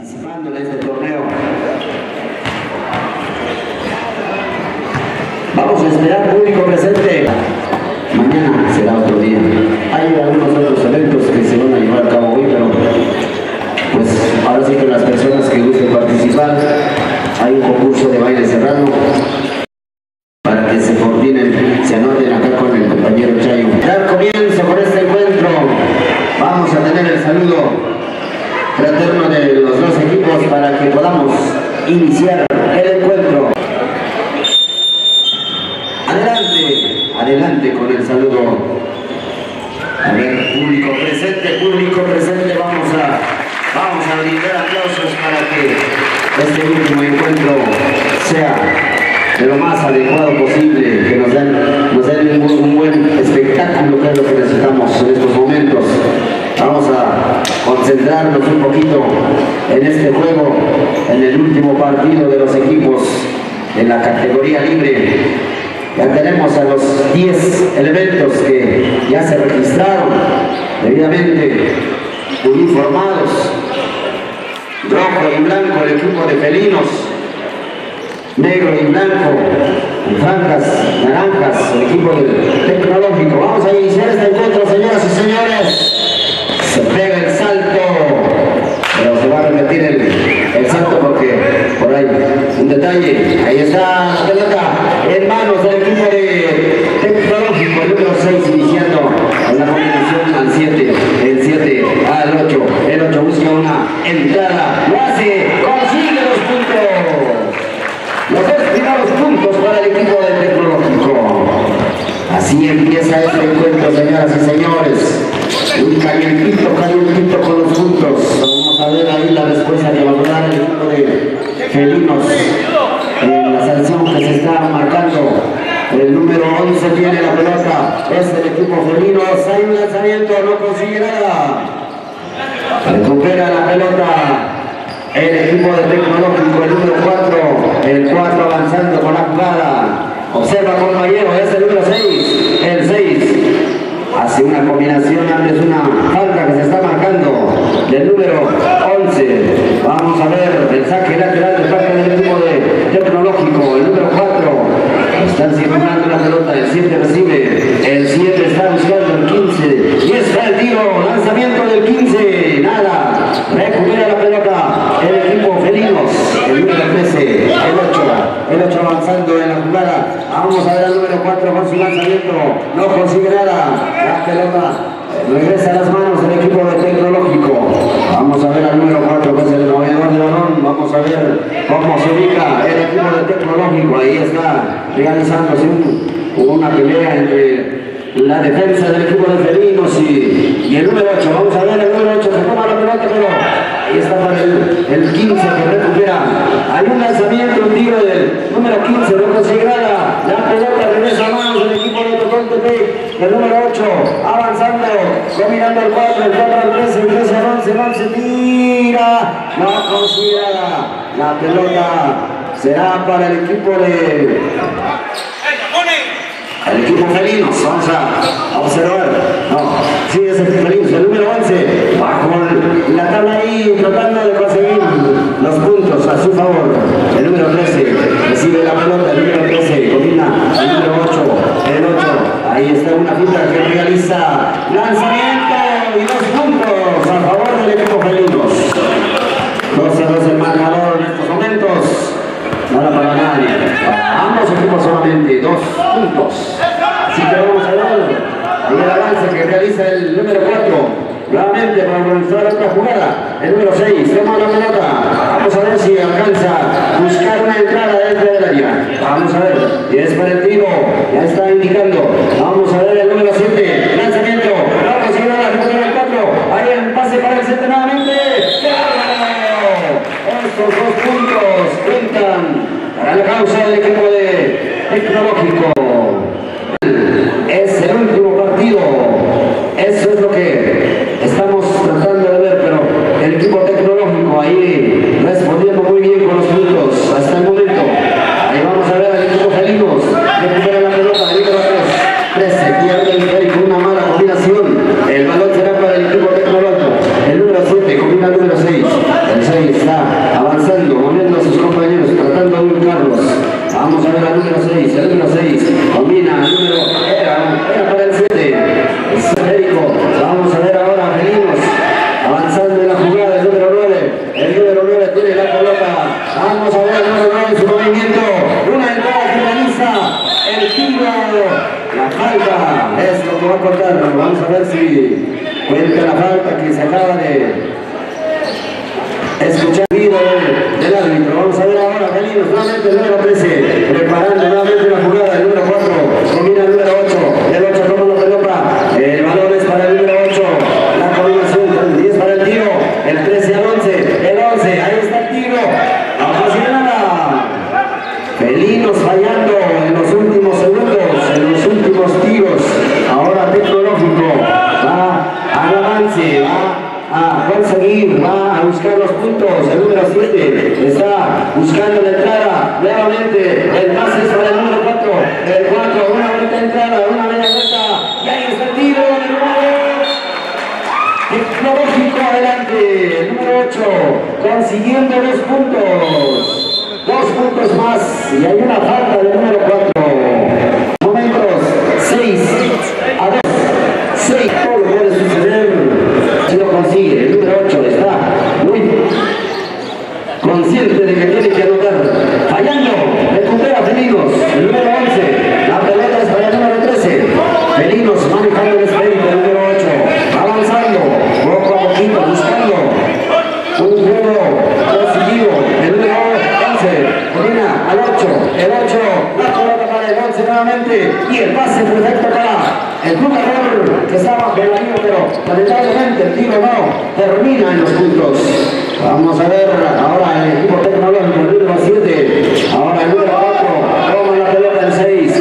participando en este torneo. Vamos a esperar público presente. Mañana será otro día. Hay algunos otros eventos que se van a llevar a cabo hoy, pero pues ahora sí que las personas que gusten participar, hay un concurso de baile serrano para que se coordinen, se anoten acá con el compañero Chayo. Dar comienzo con este encuentro. Vamos a tener el saludo fraterno de los dos equipos para que podamos iniciar el encuentro. Adelante con el saludo. A ver, público presente, vamos a brindar aplausos para que este último encuentro sea de lo más adecuado posible, que nos den un buen espectáculo, que es lo que necesitamos en estos momentos. Vamos a concentrarnos un poquito en este juego, en el último partido de los equipos en la categoría libre. Ya tenemos a los 10 elementos que ya se registraron debidamente uniformados. Rojo y blanco el equipo de felinos, negro y blanco, franjas naranjas el equipo del tecnológico. Vamos a iniciar este encuentro, señoras y señores. Se pega el salto, pero se va a repetir el salto porque por ahí un detalle. Ahí está la pelota en manos del equipo de tecnológico, el número 6 iniciando en la combinación al 7, el 7 al 8, el 8 busca una entrada, lo hace, consigue los puntos, los dos primeros puntos para el equipo del tecnológico. Así empieza este encuentro, señoras y señores. Un calientito con los puntos. Vamos a ver ahí la respuesta que va a dar el equipo de felinos. La sanción que se está marcando. El número 11 tiene la pelota. Es el equipo felinos. Hay un lanzamiento, no consigue nada. Recupera la pelota el equipo de tecnológico, el número 4. El 4 avanzando con la jugada. Observa compañero, es el número 6. El 6. Hace una combinación, antes una falta que se está marcando del número 11. Vamos a ver el saque lateral de parte del equipo de tecnológico, el número 4. Están circulando la pelota, el 7 recibe, el 7 está buscando el 15. Y está el tiro, lanzamiento del 15, nada. Recupera la pelota el equipo felinos, el número 13, el 8 avanzando en la jugada. Vamos a ver al número 4 con su lanzamiento, no consigue nada. La pelota regresa a las manos del equipo de tecnológico. Vamos a ver al número 4 que es el movedor de balón. Vamos a ver cómo se ubica el equipo de tecnológico. Ahí está realizándose una pelea entre la defensa del equipo de felinos y el número 8. Vamos a ver el número 8, se toma la pelota, pero ahí está para el 15 que recupera. Hay un lanzamiento, un tiro del número 15, no consigue nada. La pelota regresa a manos del equipo de Tecoltepec, el número 8, avanzando, dominando el 4, el 4 al 13, el 13 al 11, el 11 tira, no consigue nada. La pelota será para el equipo de... el equipo felinos. Vamos a observar. No, sí, es el felinos, el número 11, bajo la tabla ahí, tratando de conseguir los puntos a su favor. El número 13 recibe la pelota, el número 13 combina el número 8, el 8. Ahí está una pinta que realiza lanzamiento y 2 puntos a favor del equipo felinos. 12-2 el marcador en estos momentos. Nada para nadie. Para ambos equipos solamente 2 puntos. Así que vamos a ver ahí el avance que realiza el número 4. Nuevamente para organizar otra jugada. El número 6 toma la pelota. Vamos a ver si alcanza a buscar una entrada dentro del área. Vamos a ver. Y es para el tiro. Ya está indicando. Vamos a ver el número 7. Lanzamiento. No consigue nada. El 4. Ahí el pase para el 7 nuevamente. Estos 2 puntos cuentan para la causa del equipo de tecnológico. Es el último partido. Eso es lo que estamos tratando de ver, pero el equipo tecnológico ahí respondiendo muy bien con los puntos hasta el momento. Ahí vamos a ver al equipo felinos. Recupera la pelota, el número 13 pierde el Férico, una mala combinación. El balón será para el equipo tecnológico. El número 7 combina el número 6. El 6 está 6, el número 6, domina el número, era para el 7, esférico. Vamos a ver ahora a Felinos, avanzando en la jugada, el número 9 tiene la pelota, vamos a ver el número 9, su movimiento, una entrada finaliza, el tiro, la falta, es lo que va a cortar, vamos a ver si cuenta la falta que se acaba de escuchar el video del árbitro. Vamos a ver ahora Felinos, nuevamente el número 13, preparando nuevamente la jugada, el número 4, combina el número 8, el 8 toma la pelota, el balón es para el número 8, la combinación, el 10 para el tiro, el 13 al 11, el 11, ahí está el tiro, no pasa nada. Felinos fallando en los últimos segundos, en los últimos tiros, ahora Tecnológico va al avance, va a conseguir, va a buscar los puntos, el número 7 está buscando la entrada, nuevamente el pase es para el número 4, el 4, una vuelta entrada, una media vuelta, y ahí está el tiro, el número Tecnológico adelante, el número 8, consiguiendo 2 puntos, 2 puntos más, y hay una falta del número 4, momentos 6 a 2, 6, todo puede suceder. Si lo consigue, el número 8 está muy consciente de que tiene que anotar, fallando, recupera Felinos, el número 11, la pelota es para el número 13, Felinos manejando el esférico, el número 8, avanzando, poco a poquito, buscando un juego conseguido, el número 11, combina al 8, el 8, la pelota para el 11 nuevamente, y el pase perfecto para el jugador que está bajo el anillo, pero lamentablemente el tiro no termina en los puntos. Vamos a ver ahora el equipo Tecnológico, el número 7, ahora el número 4, toma la pelota el 6,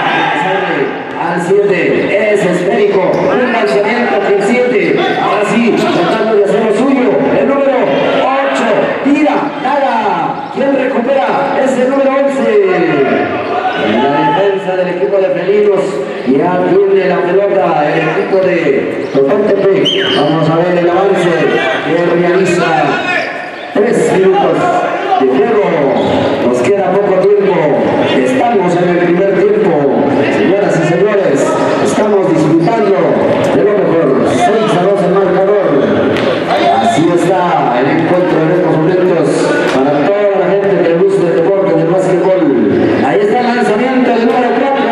al 7, es esférico, un lanzamiento que el 7, ahora sí, tratando de hacer lo suyo, el número 8, tira, nada, ¿quién recupera? Es el número 11. En la defensa del equipo de Felinos ya tiene la pelota el equipo de Totoltepec. Vamos a ver el avance que realiza 3 minutos de juego. Nos queda poco tiempo. Estamos en el primer tiempo. Señoras y señores, estamos disfrutando de lo mejor. 6 a 2 el marcador. Así está el encuentro en estos momentos para toda la gente que le gusta el deporte del básquetbol. Ahí está el lanzamiento del número 4.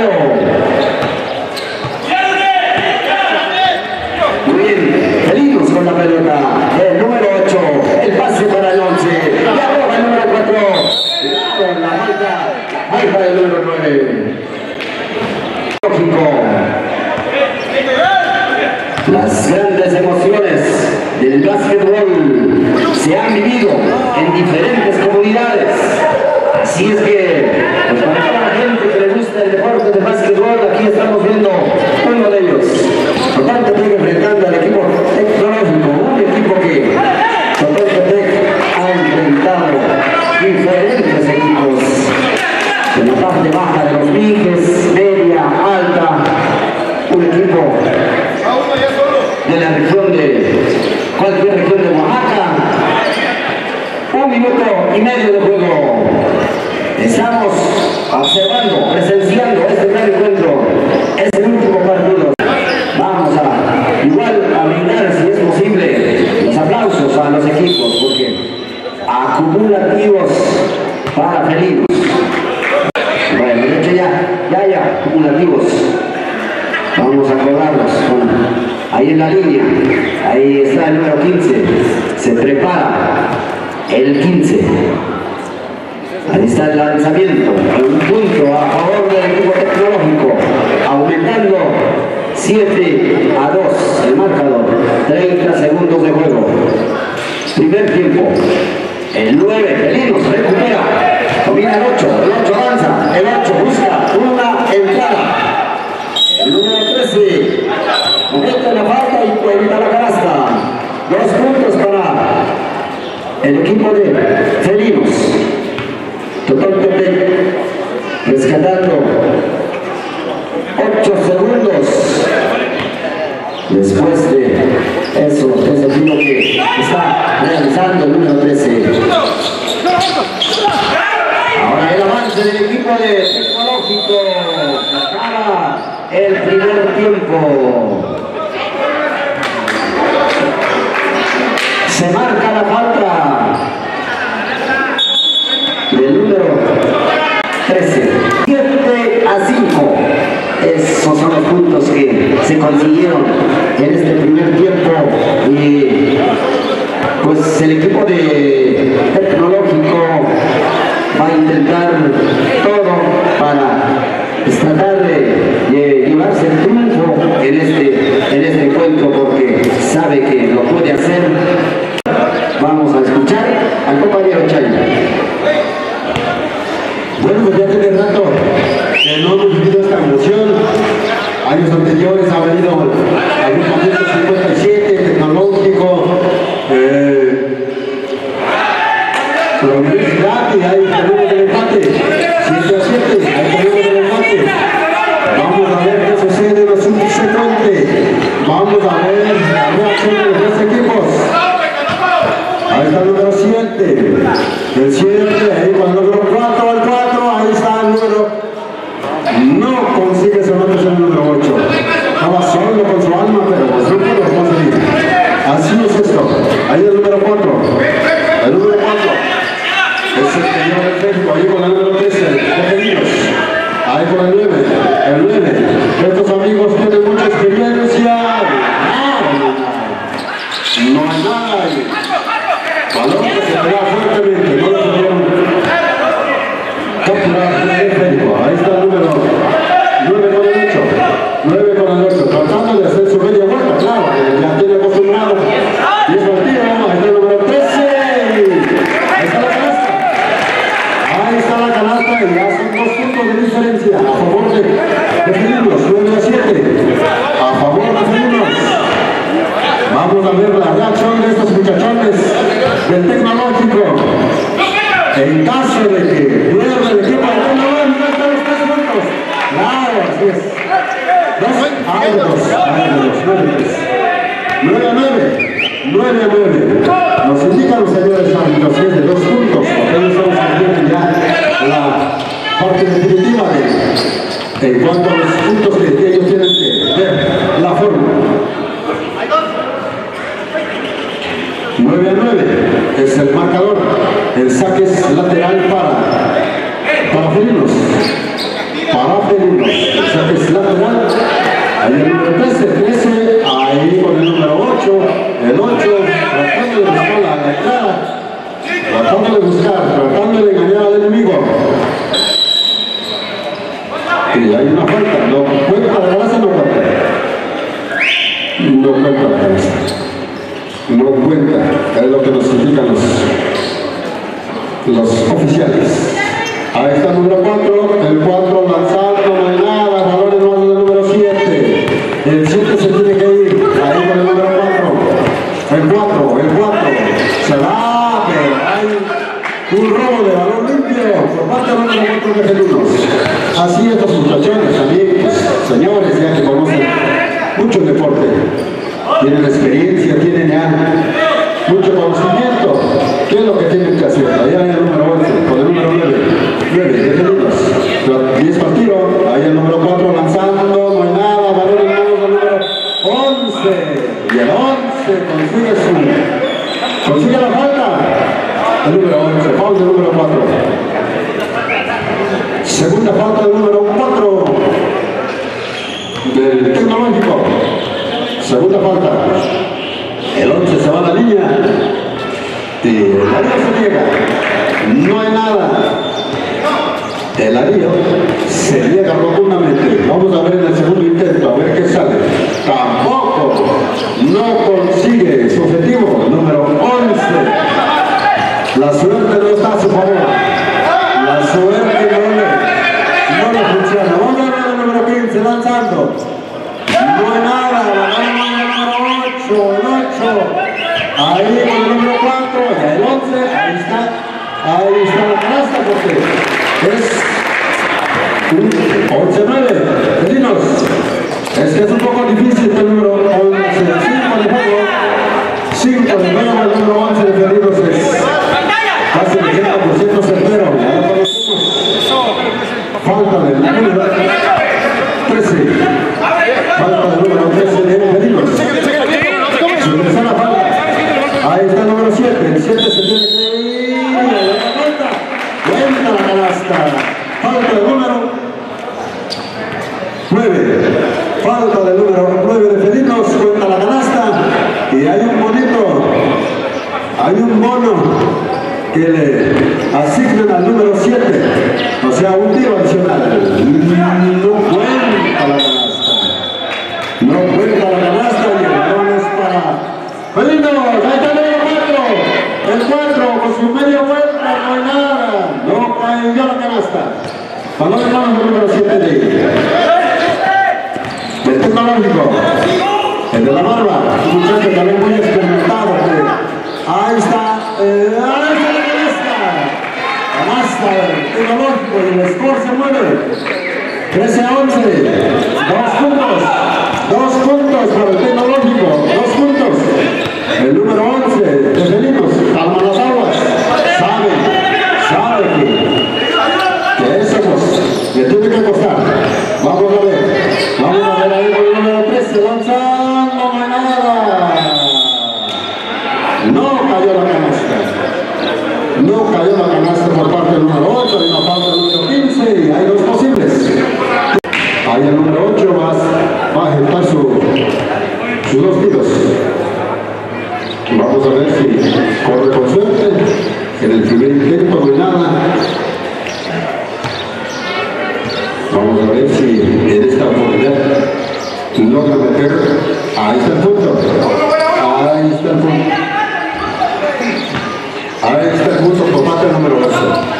Muy bien, Felinos con la pelota. El número 8, el pase para el 11. Y ahora el número 4. Con la falta del número 9. Lógico. Las grandes emociones del básquetbol se han vivido en diferentes comunidades. Así es que, pues para toda la gente que le gusta el deporte de básquetbol, aquí estamos viendo uno de ellos. Totoltepec enfrentando al equipo Tecnológico, un equipo que Totoltepec ha enfrentado diferentes equipos en la parte baja de los Viges, media, alta, un equipo de la región de cualquier región de Oaxaca. 1 minuto y medio de juego. Estamos observando, presenciando este gran encuentro. Es el último partido. Vamos a igual a brindar, si es posible, los aplausos a los equipos, porque acumulativos para Felinos. Bueno, de hecho ya acumulativos. Vamos a acordarlos. Ahí en la línea, ahí está el número 15. Se prepara el 15. Ahí está el lanzamiento, un punto a favor del equipo Tecnológico, aumentando 7 a 2 el marcador, 30 segundos de juego. Primer tiempo, el 9, Felinos recupera, combina el 8 avanza, el 8 busca una entrada. El número 13, comete la falta y cuenta la canasta. 2 puntos para el equipo de Felinos. Totoltepec rescatando 8 segundos después de eso, ese tiro que está realizando el número 13. Ahora el avance del equipo de Tecnológico. tiempo. Se marca la falta del número 13. 7-5. Esos son los puntos que se consiguieron en este primer tiempo. Y pues el equipo de Tecnológico va a intentar todo para tratar de llevarse el triunfo en este encuentro, porque sabe que lo puede hacer. Vamos a escuchar al compañero Chayo. Bueno, pues ya tiene rato que no hemos vivido esta emoción. Años anteriores ha venido agrupamiento 57, Tecnológico, la universidad, y ahí tenemos el empate, 7-7, ahí tenemos el empate. Vamos a ver qué sucede en lo subsecuente. Vamos a ver la reacción de los dos equipos. Ahí está el número 7, el 7, ahí con el número 4, el 4, ahí está el número. No consigue solamente ser el número 8. Estaba solo con su alma, pero pues no pudo conseguir. Así es esto. Ahí el número 4. El número 4. Es el que lleva el técnico, ahí con el número 13, pequeños. Ahí con el 9. El 9. Estos amigos tienen mucha experiencia. No hay nada ahí. Balón que se pega fuertemente, no lo pudieron capturar el técnico. Ahí está el número 9 con el 8. 9 con el 8. Tratando de hacer su media vuelta, claro, que ya tiene acostumbrado. Y es el tiro, ahí está el número 13. Ahí está la canasta. Ahí está la canasta y ya son 2 puntos de diferencia a favor de Felinos. 9-7. A favor de Felinos. Vamos a ver la reacción de estos muchachones del Tecnológico. En caso de que pierda el equipo de Tecnológico, están los 3 puntos. Claro, así es. 9-9. Nos indican los señores árbitros que es de 2 puntos, porque ellos son los que tienen ya la parte definitiva en cuanto a los puntos que ellos tienen que ver la fórmula. 9-9 es el marcador. El saque es lateral para Felinos. Para Felinos. El saque es lateral. Ahí el número 13, ahí con el número 8. El 8 tratando de buscar la entrada. Tratando de engañar al enemigo. Y hay una falta. No cuenta la cabeza, no cuenta. No cuenta la cabeza. No cuenta, es lo que nos indican los oficiales. Ahí está el número 4, el 4 lanzando, no hay nada, balones más del número 7. El 7 se tiene que ir, ahí con el número 4. El 4, se va, pero hay un robo de balón limpio por parte del número 4 de Felinos. Así estos muchachones, amigos, señores, ya que conocen mucho el deporte. Tienen experiencia, tienen ya mucho conocimiento. ¿Qué es lo que tienen que hacer? Allá hay el número 11, con el número 9 de Felinos. 10 para tiro, ahí el número 4 lanzando, no hay nada, balón en manos del número 11. Y el 11 consigue la falta. El número 11, foul del número 4. Segunda falta del número 4 del Tecnológico. Segunda falta. El 11 se va a la línea. Y el área se niega. No hay nada. El área se niega rotundamente. Vamos a ver en el segundo intento, a ver qué sale. Tampoco. No consigue su objetivo. Número 11. La suerte no está a su favor. La suerte no le funciona. Vamos a ver el número 15 lanzando. No hay nada, el número 8, el 8. Ahí con el número 4, el 11, ahí está la canasta porque es un 11-9. Felinos, es que es un poco difícil el número 11, 5 de juego, 5 de juego, el número 11 de Felinos es casi el 80% certero, ya lo conocemos. Falta del número 13. Falta del bono que le asignan al número 7, o sea, un tiro adicional. No cuenta la canasta. No cuenta la canasta y el balón es para Felino. Ahí está el número 4. El 4 con su media vuelta, no hay nada. No cayó la canasta. Balón en manos del número 7 del Tecnológico. El de la barba, un muchacho también muy experimentado. Ahí está la canasta del Tecnológico y el score se mueve. 13-11, 2 puntos para el Tecnológico, 2 puntos. El número 11 de Felinos, calma las aguas, sabe que eso le tiene que costar. Vamos a ver ahí con el número 13, lanzando, no hay nada. No cayó la canasta por parte del número 8, y nos falta el número 15 y hay 2 posibles. Ahí el número 8 va a ejecutar sus 2 tiros. Vamos a ver si corre con suerte. En el primer intento no hay nada. Vamos a ver si en esta oportunidad logra meter. Ahí está el punto. Ahí está el punto por parte del número 8.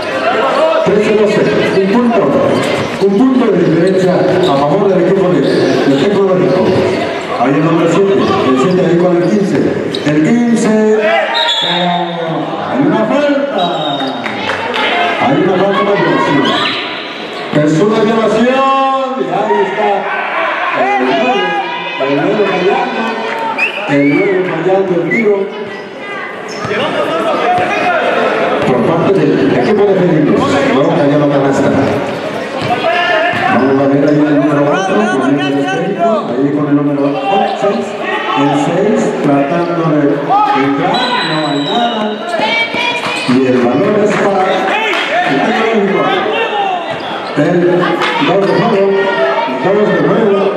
13-12, un punto de diferencia a favor del equipo del Tecnológico. Ahí el número 7, el 7 ahí con el 15. El 15, hay una falta de violación. Es una violación, y ahí está el 9 fallando el tiro. Por parte del equipo de Felinos, no cayó la canasta. Vamos a ver ahí el número 4, con el esférico, ahí con el número 6, el 6 tratando de entrar, no hay nada. Y el balón es para el Tecnológico. El 2 de juego, 2 de juego.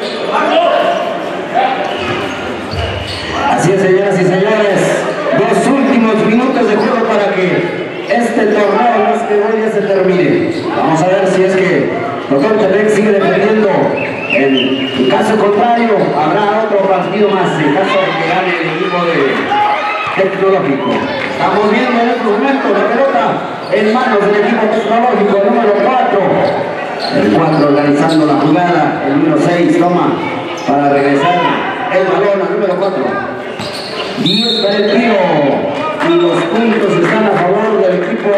Así es, señoras y señores, 2 últimos minutos de juego para que este torneo más que hoy ya se termine. Vamos a ver si es que Doctor Tepec sigue defendiendo. En caso contrario, habrá otro partido más en caso de que gane el equipo de Tecnológico. Estamos viendo en estos momentos la pelota en manos del equipo Tecnológico, el número 4. El 4 organizando la jugada, el número 6 toma para regresar el balón al número 4. 10 para el tiro y los puntos están a favor del equipo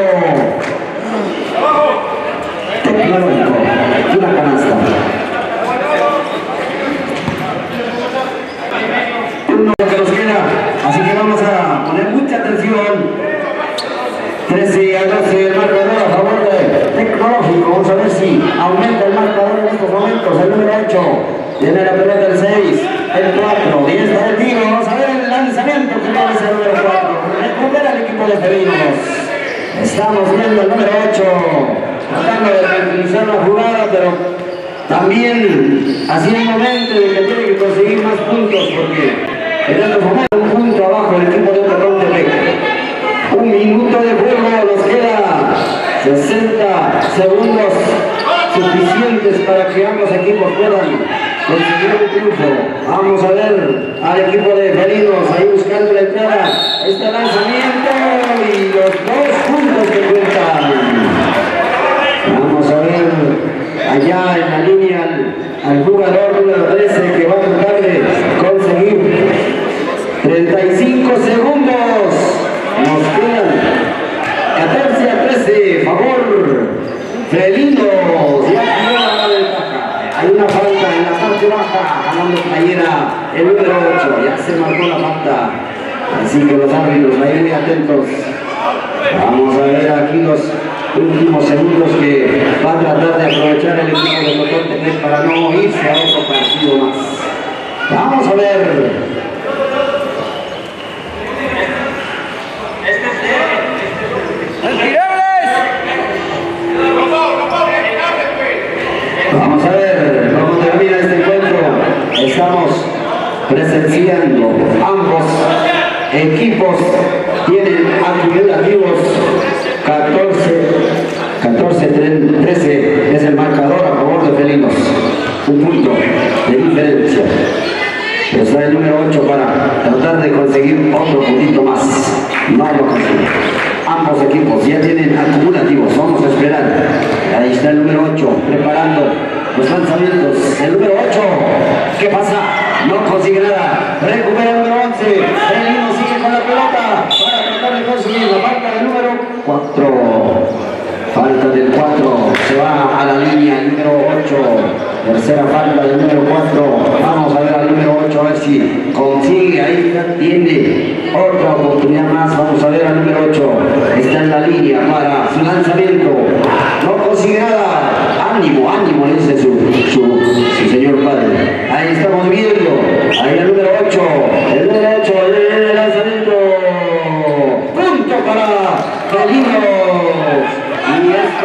Tecnológico. Una canasta. Uno que nos queda, así que vamos a poner mucha atención. 13-12 el marcador a favor de Tecnológico. Vamos a ver si aumenta el marcador en estos momentos. El número 8 tiene la pelota el 6, el 4, 10 para el tiro. Vamos a ver el lanzamiento que va a ser el número 4. Recupera el equipo de Felinos. Estamos viendo el número 8 tratando de tranquilizar la jugada, pero también haciendo mente de que tiene que conseguir más puntos, porque en estos momentos un punto abajo el equipo de Doctor Tepec. 1 minuto de juego, nos queda 60 segundos suficientes para que ambos equipos puedan conseguir un triunfo. Vamos a ver al equipo de Felinos ahí buscando la entrada. Este lanzamiento y los 2 puntos que cuentan. Vamos a ver allá en la línea al jugador número 13 que va a tratar de conseguir 35 segundos. Nos quedan 14-13, favor Felinos. Ya tiene la ventaja. Hay una falta en la parte baja, ganando playera el número 8. Ya se marcó la falta. Así que los árbitros ahí muy atentos. Vamos a ver aquí los últimos segundos que va a tratar de aprovechar el equipo de Doctor Tepec para no irse a otro partido más. Vamos a ver. Vamos a ver cómo termina este encuentro. Estamos presenciando ambos equipos tienen acumulativos 13 es el marcador a favor de felinos. Un punto de diferencia. Pero está el número 8 para tratar de conseguir otro puntito más. No lo consigue. Ambos equipos ya tienen acumulativos. Vamos a esperar. Ahí está el número 8 preparando los lanzamientos. El número 8. ¿Qué pasa? No consigue nada. Recupera el número 11. Felino sigue con la pelota para tratar de conseguir la falta del número 4. Falta del 4, se va a la línea el número 8, tercera falta del número 4, vamos a ver al número 8 a ver si consigue, ahí tiene otra oportunidad más, vamos a ver al número 8, está en la línea para su lanzamiento, no consigue nada, ánimo, ánimo, le dice su señor padre, ahí estamos viendo, ahí el número 8, el lanzamiento, punto para Felino. Y esto,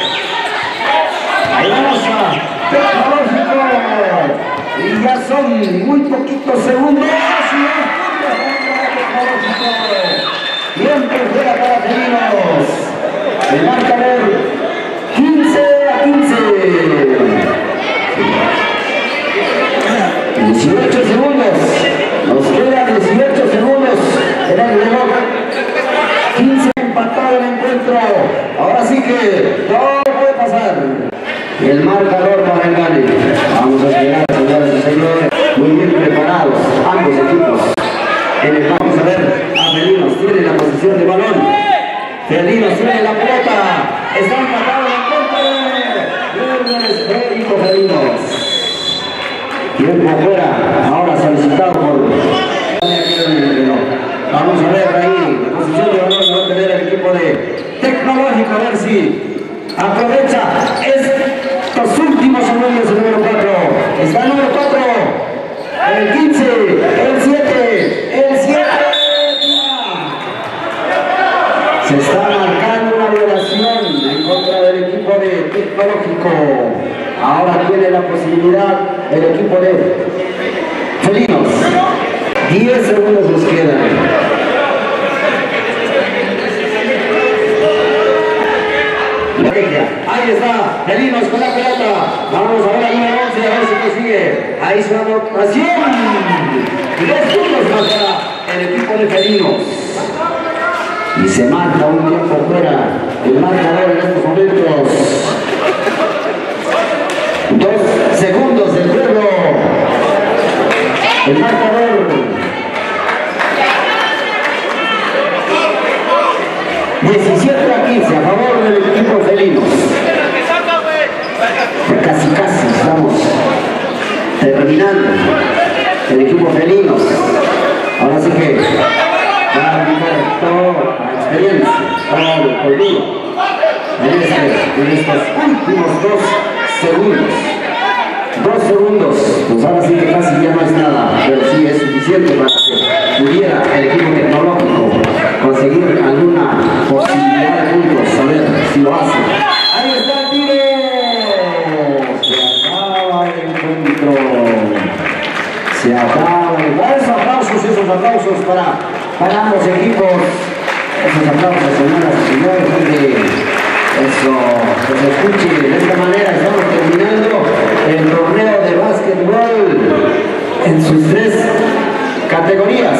ahí vamos a Tecnológico, y ya son muy poquitos segundos, y tiempo fuera para Felinos, el marcador 15-15, 18 segundos, nos quedan 18 segundos en el reloj, 15 empatado el encuentro. Ahora sí que todo puede pasar. El marcador para el gane. Vamos a esperar, señoras y señores. Muy bien preparados ambos equipos. Vamos a ver a Felinos. Tiene la posición de balón. Felinos tiene la pelota. Está empatado el encuentro. El esférico Felinos. Tiempo afuera. Ahora solicitado por... Vamos a ver ahí. La posición de balón va a tener el equipo de Tecnológico, a ver si aprovecha estos últimos segundos el número 4. Está el número 4, el 15, el 7. Se está marcando una violación en contra del equipo de Tecnológico. Ahora tiene la posibilidad el equipo de Felinos. 10 segundos nos quedan. Ahí está, Felinos con la pelota. Vamos a ver al número 11, a ver si consigue. Ahí su anotación. 2 puntos más para el equipo de Felinos. Y se marca un tiempo fuera el marcador en estos momentos. 2 segundos del juego. El marcador. 17-15 a favor del equipo Felinos. Casi estamos terminando el equipo Felinos. Ahora sí que va a aplicar toda la experiencia, todo el colmillo en estos últimos 2 segundos. 2 segundos, pues ahora sí que casi ya no es nada, pero sí es suficiente para que pudiera el equipo Tecnológico conseguir alguna posibilidad de puntos, a ver si lo hace. Ahí está el tiro, se acaba el encuentro, se acaba esos aplausos para ambos equipos, esos aplausos, señoras y señores, donde eso que se escuche de esta manera. Estamos terminando el torneo de básquetbol en sus 3 categorías,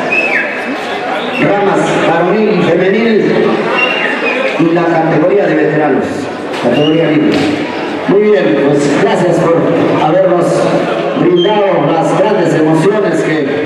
ramas varonil y femenil, y la categoría de veteranos, categoría libre. Muy bien, pues gracias por habernos brindado las grandes emociones que